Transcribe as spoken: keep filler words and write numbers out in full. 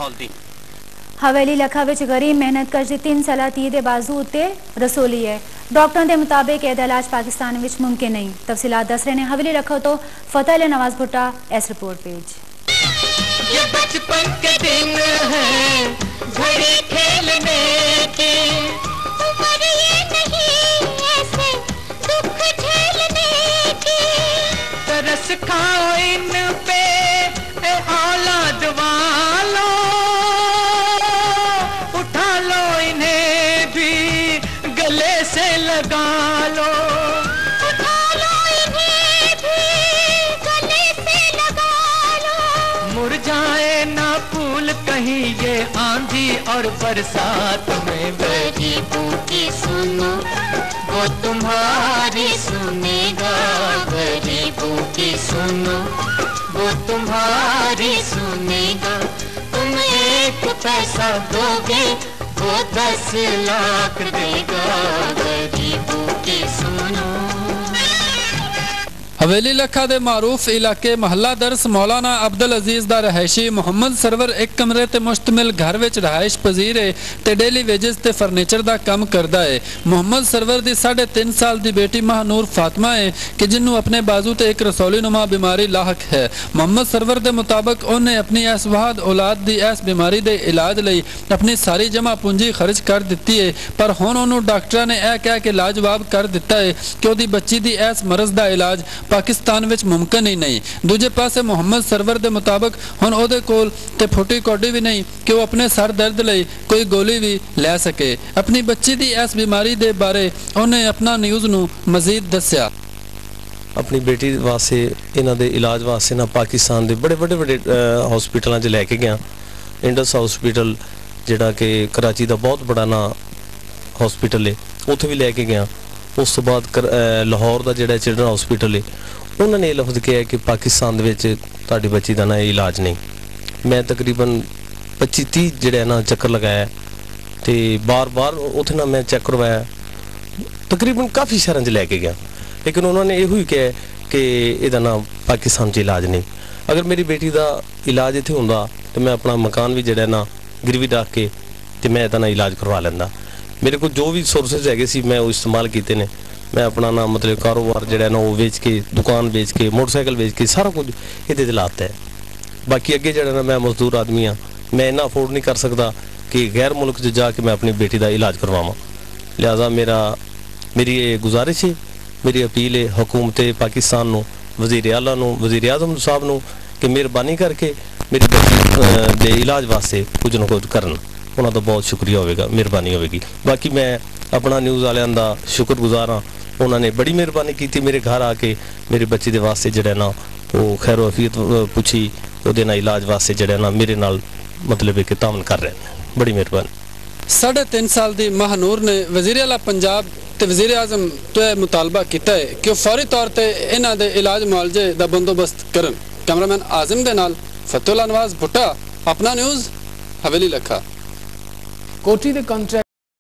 खोलती। हवेली लखा विच गरीब मेहनत कश दी तीन साल धी दे बाजू उत्ते रसोली है। डॉक्टरों के मुताबिक एदा इलाज पाकिस्तान विच मुमकिन नहीं। तफसीलात दस रहे ने हवेली लखा तो फतेह अली नवाज भुट्टा इस रिपोर्ट पेज। ये बचपन के दिन हैं, घड़ी खेलने की उम्र ये नहीं ऐसे दुख झेलने की। तरस खाओ इन पे ए औलाद वालों, उठा लो इन्हें भी गले से लगा लो। उठा लो इन्हें भी गले से लगा लो। मुरझाए ना फूल कहीं ये आंधी और बरसात में। गरीबों की सुनो वो तुम्हारी सुनेगा। गरीबों की सुनो वो तुम्हारी सुनेगा। तुम एक पैसा दोगे वो दस लाख देगा। गरीबों की सुनो। हवेली लखा दे मारूफ इलाके महला दरस मौलाना अब्दुल अजीज दा रहायशी मुहम्मद सरवर एक कमरे ते मुश्तमिल घर विच रहायश पजीर है ते डेली वेजेस ते फर्नीचर दा कम करदा है। मुहम्मद सरवर दी साढ़े तीन साल दी बेटी महानूर फातिमा है कि जिन्हों अपने बाजू ते एक रसौली नुमा बीमारी लाहक है। मुहम्मद सरवर दे मुताबिक उन्हें अपनी इस वाहद औलाद दी इस बीमारी दे इलाज लई अपनी सारी जमा पूंजी खर्च कर दिती है, पर हुण उन्होंने डॉक्टरां ने यह कह के लाजवाब कर दिता है कि उहदी बच्ची दी इस मरज दा इलाज पाकिस्तान विच मुमकिन ही नहीं। दूजे पासे मुहम्मद सरवर दे मुताबिक हुण ओहदे कोल ते फुटी कौडी भी नहीं कि वो अपने सर दर्द लई कोई गोली भी लै सके। अपनी बच्ची दी इस बीमारी दे बारे उन्हें अपना न्यूज़ नू मजीद दस्या। अपनी बेटी वास्ते इन्हां दे इलाज वास्ते ना पाकिस्तान दे बड़े बड़े बड़े हॉस्पिटलों च लैके गया। इंडस हॉस्पिटल जिहड़ा कि कराची दा बहुत बड़ा ना हॉस्पिटल है, उत्थे भी लैके गया। उस तो बाद लाहौर का जिहड़ा चिल्ड्रन हॉस्पिटल है उन्होंने ये लफ्ज़ किया कि पाकिस्तान विच तुहाडी बच्ची का ना इलाज नहीं। मैं तकरीबन पच्ची तीह जिहड़ा ना चक्कर लगाया तो बार बार उत्थे ना मैं चेक करवाया, तकरीबन काफ़ी शहरों च लैके गया, लेकिन उन्होंने यो ही कहा कि इहदा ना पाकिस्तान च इलाज नहीं। अगर मेरी बेटी का इलाज इत्थे हुंदा तो मैं अपना मकान भी जिहड़ा ना गिरवी रख के तो मैं इहदा ना इलाज करवा लैंदा। मेरे को जो भी सोर्सेज है सी मैं वो इस्तेमाल किए ने। मैं अपना ना मतलब कारोबार जो ना वो बेच के, दुकान बेच के, मोटरसाइकिल बेच के सारा कुछ ये लाता है। बाकी अगे जो ना मैं मजदूर आदमी हाँ, मैं इन्ना अफोर्ड नहीं कर सकता कि गैर मुल्क च जाके मैं अपनी बेटी का इलाज करवावां। लिहाजा मेरा मेरी ये गुजारिश है, मेरी अपील है हुकूमत पाकिस्तान नूं, वजीर आला नूं, वजीर आज़म साहब नूं कि मेहरबानी करके मेरी बच्ची के इलाज वास्ते कुछ ना कुछ करन। उन्होंने बहुत शुक्रिया होगा, मेहरबानी होगी। बाकी मैं अपना न्यूज़ वालों का शुक्रगुजार हाँ, उन्होंने बड़ी मेहरबानी की मेरे घर आके मेरे बच्चे के वास्ते जड़ा ना वो खैर वफीयत पूछी, वो इलाज वास्ते जड़ा ना मेरे नाल मतलब कि तावन कर रहे हैं। बड़ी मेहरबानी। साढ़े तीन साल की महानूर ने वजीर आला पंजाब ते वजीर आजम तो यह मुतालबा किया है कि वो फौरी तौर पर इन्हां दे इलाज मुआलजे का बंदोबस्त करन। कैमरामैन आजिम दे नाल फतेह अली नवाज भुट्टा, अपना न्यूज़, हवेली लखा। कोठी दे कॉन्ट्रैक्ट